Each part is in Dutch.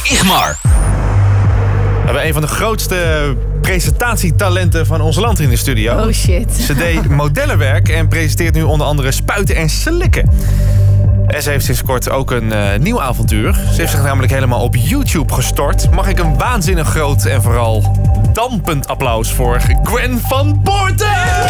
Igmar. We hebben een van de grootste presentatietalenten van ons land in de studio. Oh shit. Ze deed modellenwerk en presenteert nu onder andere Spuiten en Slikken. En ze heeft sinds kort ook een nieuw avontuur. Ze heeft zich namelijk helemaal op YouTube gestort. Mag ik een waanzinnig groot en vooral dampend applaus voor Gwen van Poorten!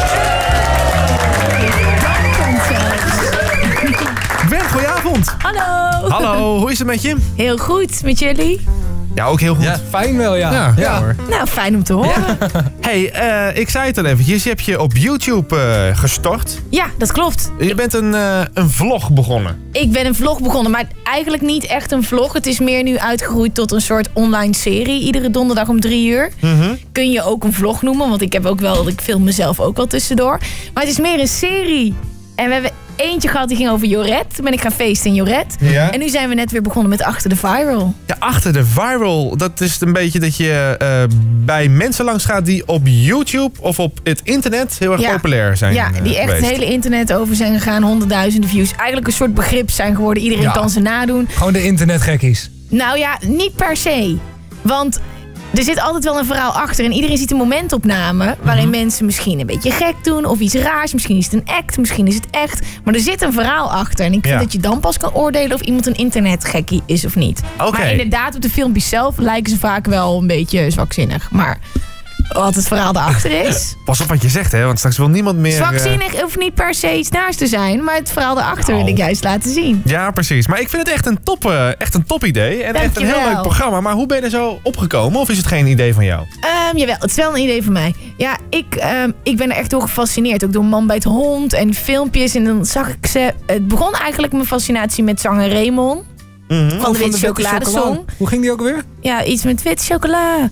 Gwen, goedenavond. Hallo. Hallo, hoe is het met je? Heel goed, met jullie? Ja, ook heel goed. Ja, fijn wel, ja. Ja hoor. Nou, fijn om te horen. Hey, ik zei het al eventjes. Je hebt je op YouTube gestort. Ja, dat klopt. Je bent een vlog begonnen. Ik ben een vlog begonnen, maar eigenlijk niet echt een vlog. Het is meer nu uitgegroeid tot een soort online serie. Iedere donderdag om 3 uur. Kun je ook een vlog noemen, want ik film mezelf ook wel tussendoor. Maar het is meer een serie. En we hebben eentje gehad die ging over Joret. Toen ben ik gaan feesten in Joret. Ja. En nu zijn we net weer begonnen met Achter de Viral. Ja, Achter de Viral, dat is een beetje dat je bij mensen langs gaat die op YouTube of op het internet heel erg populair zijn. Ja, die echt het hele internet over zijn gegaan. Honderdduizenden views. Eigenlijk een soort begrip zijn geworden. Iedereen kan ze nadoen. Gewoon de internetgekkies. Nou ja, niet per se. Want er zit altijd wel een verhaal achter. En iedereen ziet een momentopname waarin mensen misschien een beetje gek doen. Of iets raars. Misschien is het een act. Misschien is het echt. Maar er zit een verhaal achter. En ik vind dat je dan pas kan oordelen of iemand een internetgekkie is of niet. Maar inderdaad, op de filmpjes zelf lijken ze vaak wel een beetje zwakzinnig. Maar wat het verhaal erachter is. Pas op wat je zegt, hè, want straks wil niemand meer. Zwakzinnig hoeft niet per se iets naars te zijn, maar het verhaal erachter wil ik juist laten zien. Ja, precies. Maar ik vind het echt een top idee. En echt een heel leuk programma. Maar hoe ben je er zo opgekomen? Of is het geen idee van jou? Jawel, het is wel een idee van mij. Ja, ik ben er echt door gefascineerd. Ook door Man bij het Hond en filmpjes. En dan zag ik ze. Het begon eigenlijk mijn fascinatie met zanger Raymond. Van de Witte Chocoladesong. Hoe ging die ook weer? Ja, iets met wit chocola.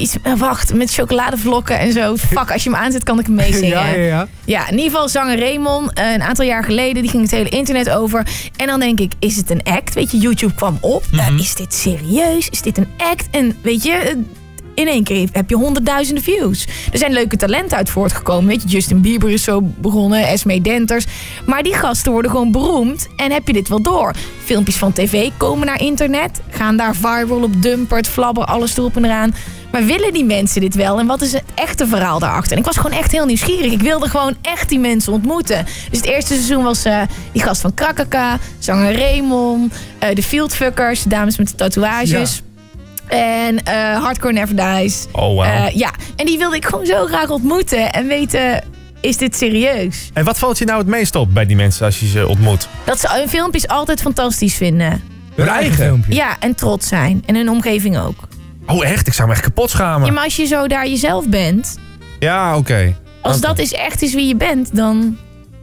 Met chocoladevlokken en zo. Fuck, als je hem aanzet kan ik hem meezingen. Ja, in ieder geval zanger Raymond. Een aantal jaar geleden, die ging het hele internet over. En dan denk ik, is het een act? Weet je, YouTube kwam op. Is dit serieus? Is dit een act? En weet je, in één keer heb je honderdduizenden views. Er zijn leuke talenten uit voortgekomen. Weet je, Justin Bieber is zo begonnen, Esmee Denters. Maar die gasten worden gewoon beroemd. En heb je dit wel door? Filmpjes van tv komen naar internet. Gaan daar viral op Dumpert, Flabber, alles erop en eraan. Maar willen die mensen dit wel? En wat is het echte verhaal daarachter? En ik was gewoon echt heel nieuwsgierig. Ik wilde gewoon echt die mensen ontmoeten. Dus het eerste seizoen was die gast van Krakaka, zanger Raymond, de Fieldfuckers, de dames met de tatoeages. Ja. En Hardcore Never Dies. Oh, wow. Ja, en die wilde ik gewoon zo graag ontmoeten. En weten, is dit serieus? En wat valt je nou het meest op bij die mensen als je ze ontmoet? Dat ze hun filmpjes altijd fantastisch vinden. Hun eigen filmpje? Ja, en trots zijn. En hun omgeving ook. Oh echt? Ik zou me echt kapot schamen. Ja, maar als je zo daar jezelf bent. Ja, oké. Als dat echt is wie je bent, dan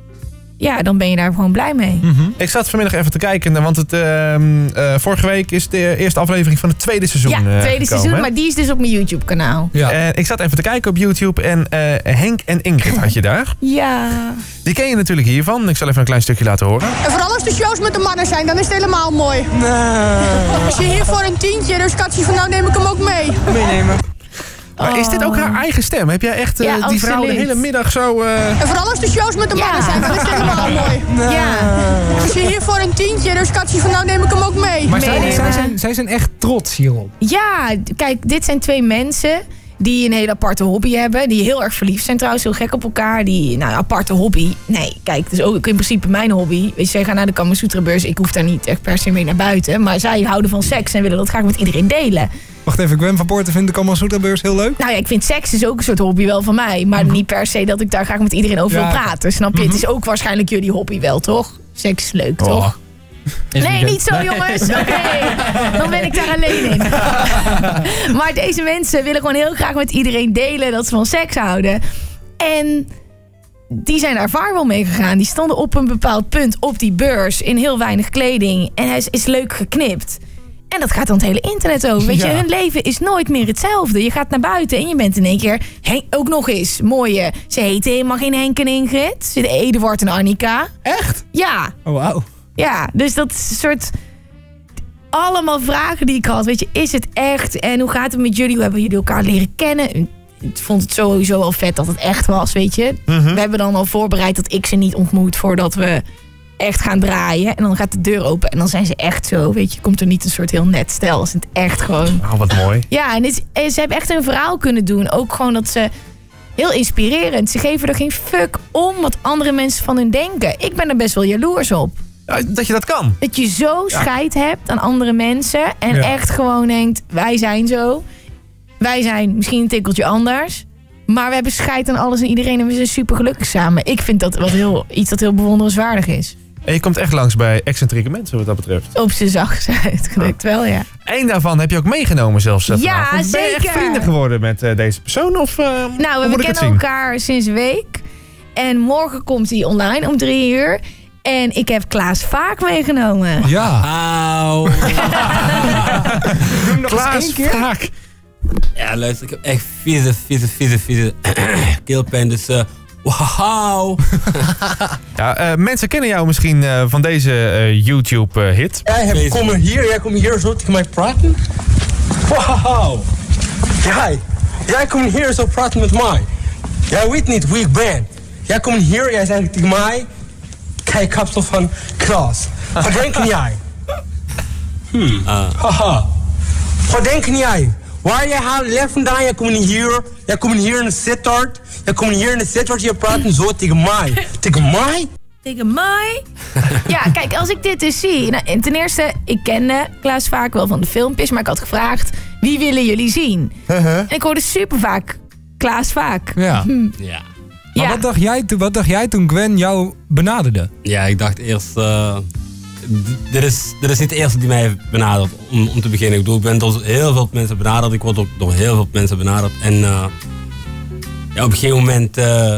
ben je daar gewoon blij mee. Ik zat vanmiddag even te kijken, want vorige week is de eerste aflevering van het tweede seizoen Ja, het tweede seizoen, hè? maar die is dus op mijn YouTube kanaal. Ja. Ik zat even te kijken op YouTube en Henk en Ingrid had je daar. Ja. Die ken je natuurlijk hiervan. Ik zal even een klein stukje laten horen. En vooral als de shows met de mannen zijn, dan is het helemaal mooi. Nee. Als je hier voor een tientje, dus Katje van nou neem ik hem ook mee. Meenemen. Maar is dit ook haar eigen stem? Heb jij echt die vrouw de hele middag zo... En vooral als de shows met de mannen zijn, dan is het helemaal mooi. Nee. Ja. Als je hier voor een tientje, dus Katje van nou neem ik hem ook mee. Maar zij zijn echt trots hierop. Ja, kijk, dit zijn twee mensen die een hele aparte hobby hebben. Die heel erg verliefd zijn trouwens, heel gek op elkaar. Aparte hobby. Nee, kijk, dat is ook in principe mijn hobby. Weet je, zij gaan naar de Kama Sutra beurs. Ik hoef daar niet echt per se mee naar buiten. Maar zij houden van seks en willen dat graag met iedereen delen. Wacht even, Gwen van Poorten vindt de Kama Sutra beurs heel leuk? Nou ja, ik vind seks is ook een soort hobby wel van mij. Maar niet per se dat ik daar graag met iedereen over wil praten. Snap je? Het is ook waarschijnlijk jullie hobby wel, toch? Seks is leuk, toch? Nee, niet zo jongens. Oké, dan ben ik daar alleen in. Maar deze mensen willen gewoon heel graag met iedereen delen dat ze van seks houden. En die zijn daar viral mee gegaan. Die stonden op een bepaald punt op die beurs in heel weinig kleding. En hij is leuk geknipt. En dat gaat dan het hele internet over. Weet je, hun leven is nooit meer hetzelfde. Je gaat naar buiten en je bent in één keer... ook nog eens, mooie... Ze heten helemaal geen Henk en Ingrid. Ze heten Eduard en Annika. Echt? Ja. Oh, wauw. Ja, dus dat is een soort... Allemaal vragen die ik had. Weet je, is het echt? En hoe gaat het met jullie? Hoe hebben jullie elkaar leren kennen? Ik vond het sowieso al vet dat het echt was, weet je. We hebben dan al voorbereid dat ik ze niet ontmoet voordat we echt gaan draaien. En dan gaat de deur open en dan zijn ze echt zo, weet je. Komt er niet een soort heel net stel. Ze zijn echt gewoon... Oh, wat mooi. Ja, en ze hebben echt een verhaal kunnen doen. Ook gewoon dat ze... Heel inspirerend. Ze geven er geen fuck om wat andere mensen van hun denken. Ik ben er best wel jaloers op. Dat je dat kan. Dat je zo scheid hebt aan andere mensen. En echt gewoon denkt, wij zijn zo. Wij zijn misschien een tikkeltje anders. Maar we hebben scheid aan alles en iedereen en we zijn super gelukkig samen. Ik vind dat iets dat heel bewonderenswaardig is. En je komt echt langs bij excentrieke mensen wat dat betreft. Op z'n zachtst uitgedrukt wel, ja. Eén daarvan heb je ook meegenomen zelfs. Ja, vanavond. Ben je echt zeker. vrienden geworden met deze persoon? Of, Nou, we kennen elkaar sinds een week. En morgen komt hij online om 3 uur. En ik heb Klaas Vaak meegenomen. Ja. Auw. Klaas Vaak. Ja, luister, ik heb echt vieze keelpijn. Dus wauw. Ja, mensen kennen jou misschien van deze YouTube-hit. Jij komt hier zo tegen mij praten? Wauw. Jij komt hier zo praten met mij. Jij weet niet wie ik ben. Jij komt hier, jij zegt tegen mij... Kijk, kapsel van Klaas. Wat denk jij? Haha. Wat denk jij? Waar jij leeft vandaan? Jij komt hier in de Sittard. Jij komt hier in de Sittard, je praat zo tegen mij. Tegen mij? Tegen mij? Ja, kijk, als ik dit dus zie... Nou, en ten eerste, ik kende Klaas Vaak wel van de filmpjes... maar ik had gevraagd, wie willen jullie zien? En ik hoorde super vaak Klaas Vaak. Ja. Ja. Maar wat dacht jij toen Gwen jou benaderde? Ja, ik dacht eerst... Dit is niet de eerste die mij heeft benaderd, om te beginnen. Ik bedoel, ik ben door heel veel mensen benaderd. Ik word ook door heel veel mensen benaderd. En ja, op een gegeven moment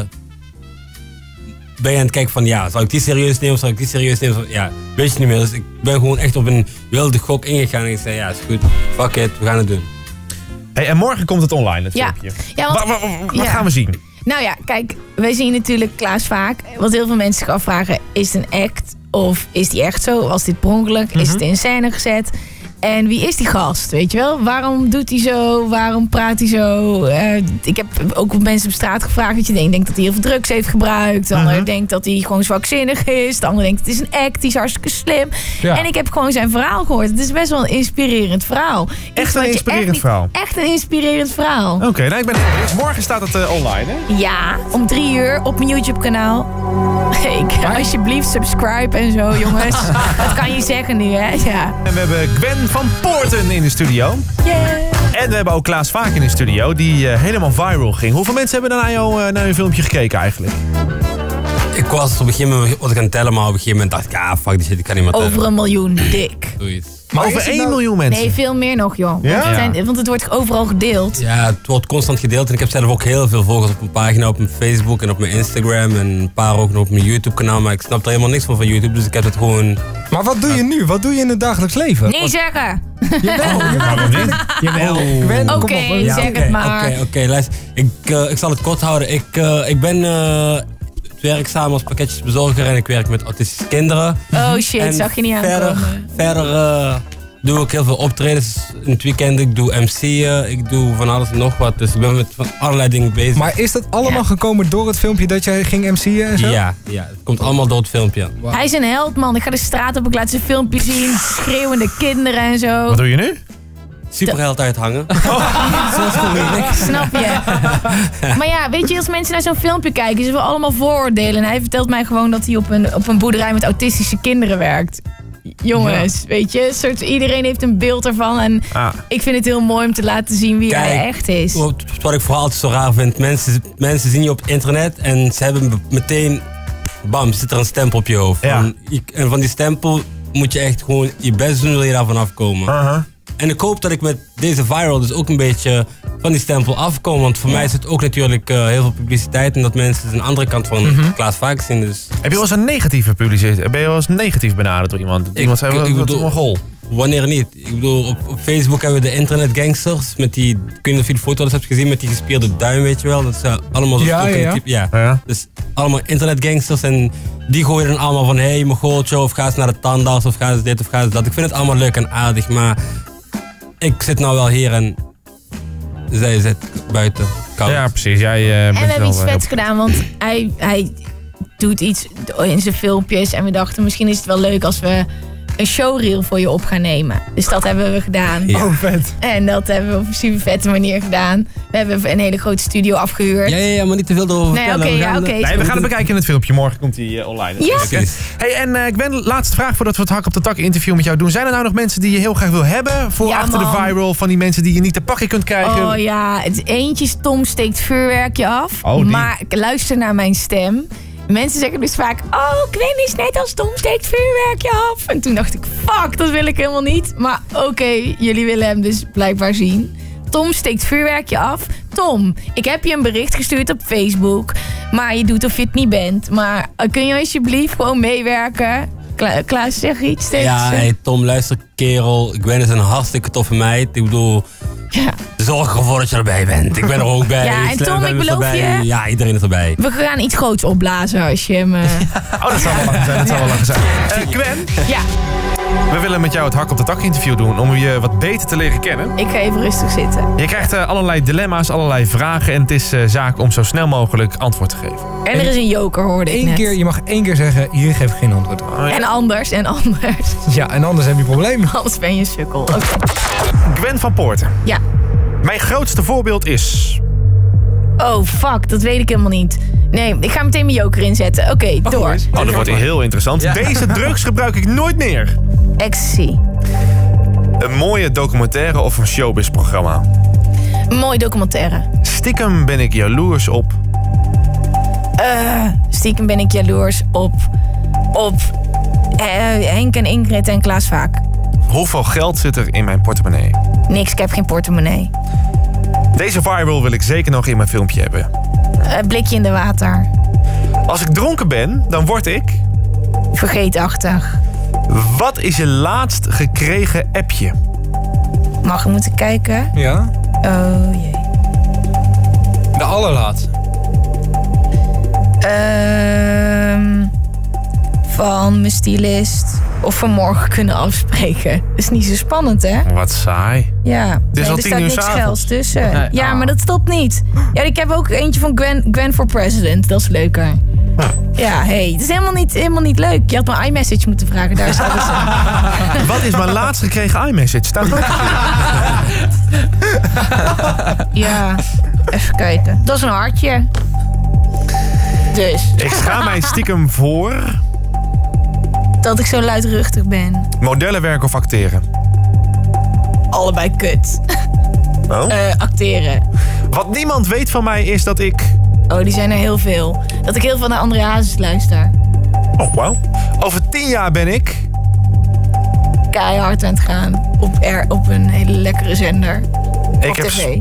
ben je aan het kijken van... Ja, zal ik die serieus nemen? Zal ik die serieus nemen? Ja, weet je niet meer. Dus ik ben gewoon echt op een wilde gok ingegaan. En ik zei, ja, is goed. Fuck it, we gaan het doen. Hey, en morgen komt het online, het filmpje. Ja, want, wat gaan we zien? Nou ja, kijk, wij zien natuurlijk Klaas Vaak. Wat heel veel mensen zich afvragen, is het een act? Of is die echt zo? Was dit per ongeluk? Is het in scène gezet? En wie is die gast, weet je wel? Waarom doet hij zo? Waarom praat hij zo? Ik heb ook mensen op straat gevraagd. Dat je denkt dat hij heel veel drugs heeft gebruikt. De ander denkt dat hij gewoon zwakzinnig is. De ander denkt het is een act, die is hartstikke slim. Ja. En ik heb gewoon zijn verhaal gehoord. Het is best wel een inspirerend verhaal. Echt een inspirerend verhaal? Echt een inspirerend verhaal. Oké, nou ik ben heel benieuwd. Morgen staat het online, hè? Ja, om 3 uur op mijn YouTube-kanaal. Alsjeblieft, subscribe en zo, jongens. Dat kan je zeggen nu, hè? Ja. En we hebben Gwen van Poorten in de studio. Yeah. En we hebben ook Klaas Vaak in de studio, die helemaal viral ging. Hoeveel mensen hebben naar je filmpje gekeken eigenlijk? Ik was op een gegeven moment aan het tellen, maar op een gegeven moment dacht ik... Ah, fuck die shit, ik kan niet meer tellen. Over 1 miljoen, dik. Zoiets. Maar over 1 miljoen mensen? Nee, veel meer nog, joh. Ja? Want het wordt overal gedeeld. Ja, het wordt constant gedeeld. En ik heb zelf ook heel veel volgers op mijn pagina, op mijn Facebook en op mijn Instagram. En een paar ook nog op mijn YouTube-kanaal. Maar ik snap er helemaal niks van YouTube, dus ik heb het gewoon... Maar wat doe je nu? Wat doe je in het dagelijks leven? Niet zeggen! Jawel. Oké, zeg het maar. Oké, luister. Ik zal het kort houden. Ik ben werkzaam als pakketjesbezorger en ik werk met autistische kinderen. Oh shit, en zag je niet aankomen. Verder doe ik heel veel optredens in het weekend. Ik doe MC'en, ik doe van alles en nog wat. Dus ik ben met van allerlei dingen bezig. Maar is dat allemaal gekomen door het filmpje dat jij ging MC'en en zo? Ja, het komt allemaal door het filmpje. Wow. Hij is een held, man. Ik ga de straat op, ik laat zijn filmpje zien. Schreeuwende kinderen en zo. Wat doe je nu? Superheld uithangen. Snap je? Maar ja, weet je, als mensen naar zo'n filmpje kijken, ze hebben allemaal vooroordelen. En hij vertelt mij gewoon dat hij op een boerderij met autistische kinderen werkt. Jongens, weet je, iedereen heeft een beeld ervan. En ik vind het heel mooi om te laten zien wie hij echt is. Wat ik vooral altijd zo raar vind, mensen zien je op internet en ze hebben meteen, bam, zit er een stempel op je hoofd. Ja. En van die stempel moet je echt gewoon je best doen, wil je daarvan afkomen. En ik hoop dat ik met deze viral dus ook een beetje van die stempel afkom. Want voor mij is het ook natuurlijk heel veel publiciteit. En dat mensen een andere kant van Klaas Vaak zien. Dus. Heb je wel eens een negatieve publiciteit? Ben je wel eens negatief benaderd door iemand? Iemand zei, wat een gol. Wanneer niet? Ik bedoel, op Facebook hebben we de internetgangsters. Met die, ik weet niet of je de foto's hebt gezien met die gespierde duim, weet je wel. Dat is allemaal zo type. Ja. Dus allemaal internetgangsters. En die gooien dan allemaal van, hey, mogooltje, of ga eens naar de tandarts, of ga eens dit, of ga eens dat. Ik vind het allemaal leuk en aardig, maar ik zit nou wel hier en zij zit buiten. Koud. Ja, precies. Jij en we hebben iets vets gedaan, want hij doet iets in zijn filmpjes. En we dachten, misschien is het wel leuk als we een showreel voor je op gaan nemen. Dus dat hebben we gedaan. Ja. Oh, vet. En dat hebben we op een super vette manier gedaan. We hebben een hele grote studio afgehuurd. Ja, maar niet te veel erover vertellen. Nee, we gaan het bekijken in het filmpje. Morgen komt hij online. Ja. Hey, en Gwen, laatste vraag voordat we het Hak op de Tak interview met jou doen. Zijn er nou nog mensen die je heel graag wil hebben voor achter de viral? Van die mensen die je niet te pakken kunt krijgen? Oh ja, het eentje is Tom steekt vuurwerkje af. Maar luister naar mijn stem. Mensen zeggen dus vaak, Gwen is net als Tom steekt vuurwerkje af. En toen dacht ik, fuck, dat wil ik helemaal niet. Maar oké, jullie willen hem dus blijkbaar zien. Tom steekt vuurwerkje af. Tom, ik heb je een bericht gestuurd op Facebook. Maar je doet of je het niet bent. Maar kun je alsjeblieft gewoon meewerken? Klaas, zeg iets steeds. Ja, hey, Tom, luister kerel. Gwen is een hartstikke toffe meid. Ik bedoel... Ja. Zorg ervoor dat je erbij bent. Ik ben er ook bij. Ja, en Tom, ik beloof je... Ja, iedereen is erbij. We gaan iets groots opblazen als je hem... dat zal wel lang zijn. Dat zal wel lang zijn. Gwen? Ja. We willen met jou het Hak op de Tak interview doen om je wat beter te leren kennen. Ik ga even rustig zitten. Je krijgt allerlei dilemma's, allerlei vragen en het is zaak om zo snel mogelijk antwoord te geven. En er is een joker, hoorde ik net. Je mag 1 keer zeggen, hier geef ik geen antwoord op. Oh, ja. En anders. Ja, en anders heb je problemen. Anders ben je een sukkel. Okay. Gwen van Poorten. Ja. Mijn grootste voorbeeld is... Oh, fuck. Dat weet ik helemaal niet. Nee, ik ga meteen mijn joker inzetten. Oké, door. Oh, dat wordt heel interessant. Ja. Deze drugs gebruik ik nooit meer. Ecstasy. Een mooie documentaire of een showbiz-programma? Een mooie documentaire. Stiekem ben ik jaloers op... Stiekem ben ik jaloers op Henk en Ingrid en Klaas Vaak. Hoeveel geld zit er in mijn portemonnee? Niks, ik heb geen portemonnee. Deze viral wil ik zeker nog in mijn filmpje hebben. Blikje in de water. Als ik dronken ben, dan word ik... Vergeetachtig. Wat is je laatst gekregen appje? Mag ik moeten kijken? Ja. Oh jee. De allerlaatste. Van mijn stylist. Of vanmorgen kunnen afspreken. Dat is niet zo spannend, hè? Wat saai. Ja, er staat niks gels tussen. Nee. Ja, maar dat stopt niet. Ja, ik heb ook eentje van Gwen for President. Dat is leuker. Ja, hey, het is helemaal niet leuk. Je had mijn iMessage moeten vragen. Daar staat het. Wat is mijn laatst gekregen iMessage? Staat ook. Ja, even kijken. Dat is een hartje. Dus. Ik schaam mij stiekem voor... Dat ik zo luidruchtig ben. Modellenwerk of acteren? Allebei kut. Oh? Acteren. Wat niemand weet van mij is dat ik... Oh, die zijn er heel veel. Dat ik heel veel naar André Hazes luister. Oh, wauw. Over 10 jaar ben ik... Keihard aan het gaan. Op een hele lekkere zender. Ik heb TV.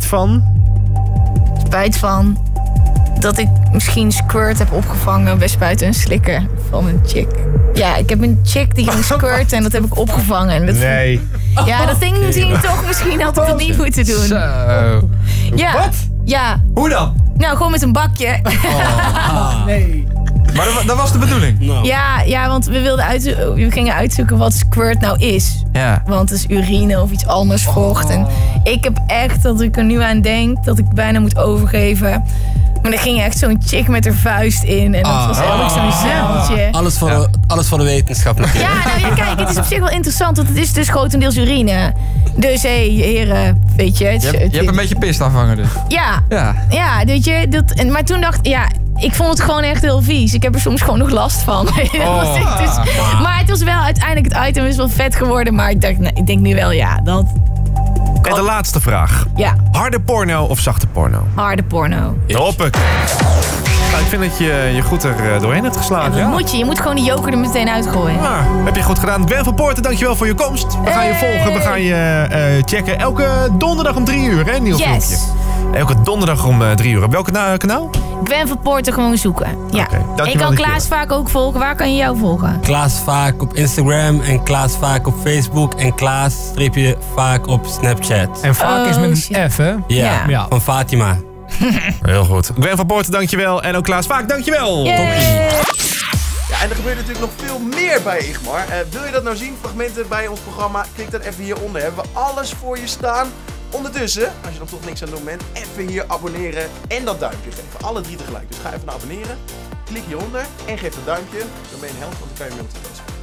Spijt van... dat ik misschien squirt heb opgevangen bij Spuiten en Slikken van een chick. Ja, ik heb een chick die ging squirten en dat heb ik opgevangen. En dat nee. Ja, dat ding misschien had ik het niet moeten doen. Zo. Ja. Wat? Ja. Hoe dan? Nou, gewoon met een bakje. Nee. Maar dat was de bedoeling? No. Ja, want we gingen uitzoeken wat squirt nou is. Ja. Want het is urine of iets anders vocht. En ik heb echt, dat ik er nu aan denk, dat ik bijna moet overgeven. Maar er ging echt zo'n chick met haar vuist in. En dat was ook zo'n zeltje. Alles voor de wetenschap natuurlijk. Ja, kijk, het is op zich wel interessant. Want het is dus grotendeels urine. Dus heren, weet je. Je hebt een beetje pist afhangen dus. Ja, weet je. Maar toen dacht ik, ik vond het gewoon echt heel vies. Ik heb er soms gewoon nog last van. Maar het was wel uiteindelijk, het item is wel vet geworden. Maar ik denk nu wel, dat... En de laatste vraag. Ja. Harde porno of zachte porno? Harde porno. Hoppakee. Nou, ik vind dat je goed er doorheen hebt geslagen. Ja, dat moet je. Je moet gewoon die joker er meteen uitgooien. Heb je goed gedaan. Gwen van Poorten, dankjewel voor je komst. We gaan je volgen. We gaan je checken. Elke donderdag om 3 uur, hè? Nieuw filmpje. Elke donderdag om 3 uur. Op welk kanaal? Gwen van Poorten gewoon zoeken. Ja. Okay, ik kan Klaas Vaak ook volgen. Waar kan je jou volgen? Klaas Vaak op Instagram en Klaas Vaak op Facebook en Klaas-Vaak op Snapchat. En Vaak is met een F, hè? Ja, van Fatima. Heel goed. Gwen van Poorten, dankjewel. En ook Klaas Vaak, dankjewel. Ja, en er gebeurt natuurlijk nog veel meer bij Igmar. Wil je dat nou zien, fragmenten bij ons programma? Klik dan even hieronder. Hebben we alles voor je staan. Ondertussen, als je dan toch niks aan het doen bent, even hier abonneren en dat duimpje geven. Alle 3 tegelijk. Dus ga even naar abonneren. Klik hieronder en geef een duimpje. Dan ben je een held, want dan kan je mee op de post.